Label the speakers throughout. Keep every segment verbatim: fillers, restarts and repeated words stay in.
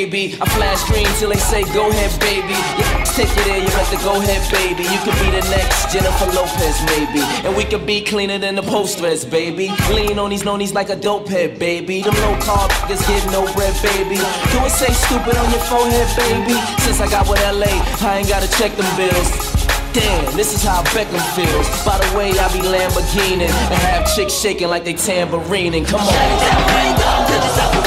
Speaker 1: baby. I flash green till they say go ahead, baby. Yeah, take it in, you got the go ahead, baby. You could be the next Jennifer Lopez, maybe. And we could be cleaner than the post-dress, baby. Lean on these nonies like a dope head, baby. Them low carb niggas get no bread, baby. Do it say stupid on your forehead, baby? Since I got with L A, I ain't gotta check them bills. Damn, this is how Beckham feels. By the way, I be Lamborghini and have chicks shaking like they tambourine. Come on.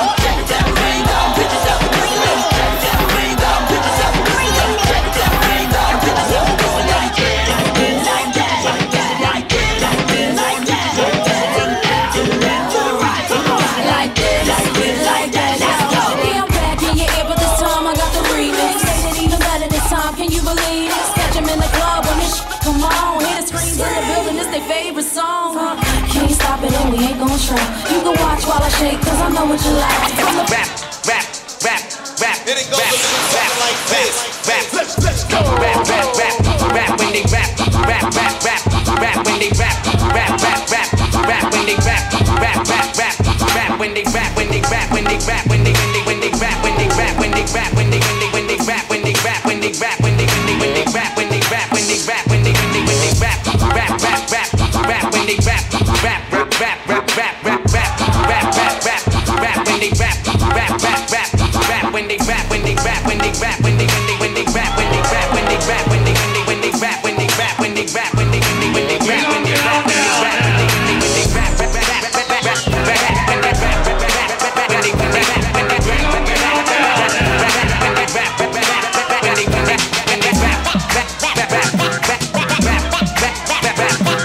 Speaker 2: Favorite song, huh? Can't stop it and we ain't gon' try. You can watch while I shake, cause I know what you like.
Speaker 3: Rap, rap, rap, rap,
Speaker 4: and it goes rap, a little something like this.
Speaker 3: Rap, let's, let's go. Rap, rap, rap, rap when they rap, rap, rap, rap, rap when they rap, rap, rap, rap, rap when they rap, rap, rap, rap, rap when they rap, when they rap, when they rap, when they when they when they rap, when they rap, when they rap, when they when they when they rap, when they rap, when they rap, when they when they when they rap, when they rap, when they rap, when they when they when they rap, rap, rap, rap. Rap when they rap, rap, rap, rap, rap, rap, rap, rap, rap, rap, rap, rap when they rap, rap, rap, rap, rap when they rap, when they rap, when they rap, when they when they when they rap, when they rap, when they rap, when they when they when they rap, when they rap, when they rap, when they when they when they rap, when they rap, when they rap, when they when they when they rap, rap, rap, rap, rap, rap, rap, when they rap, rap, rap, rap, when they when they rap, when they rap, when they rap, when they rap, when they rap, when they rap, when they rap, rap, rap, rap, rap, rap, rap, rap, rap, rap, rap,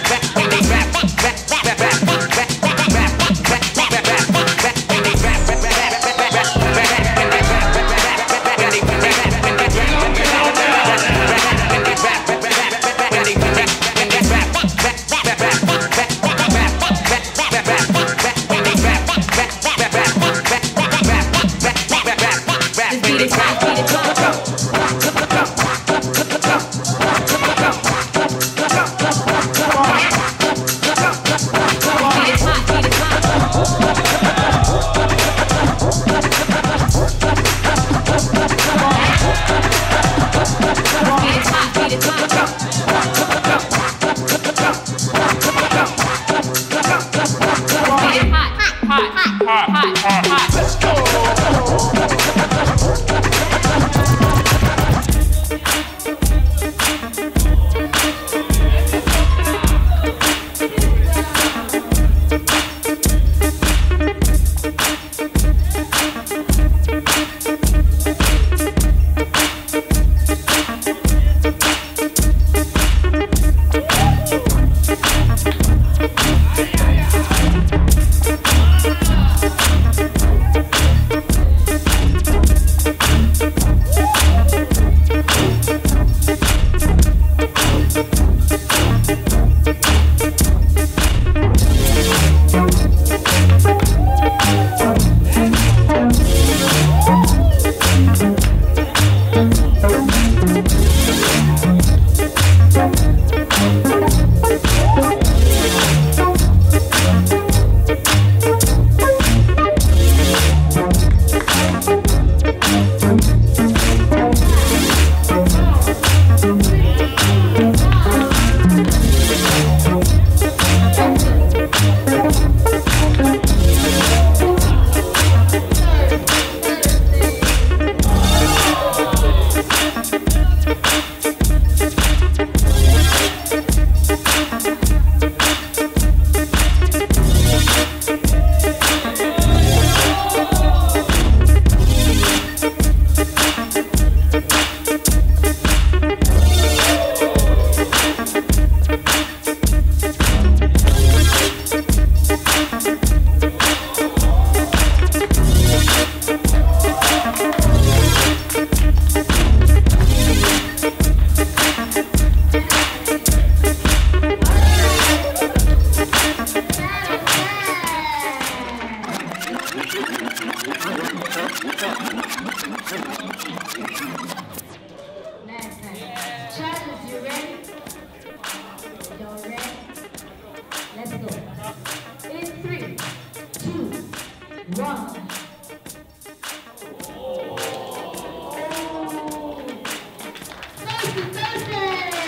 Speaker 5: Happy birthday!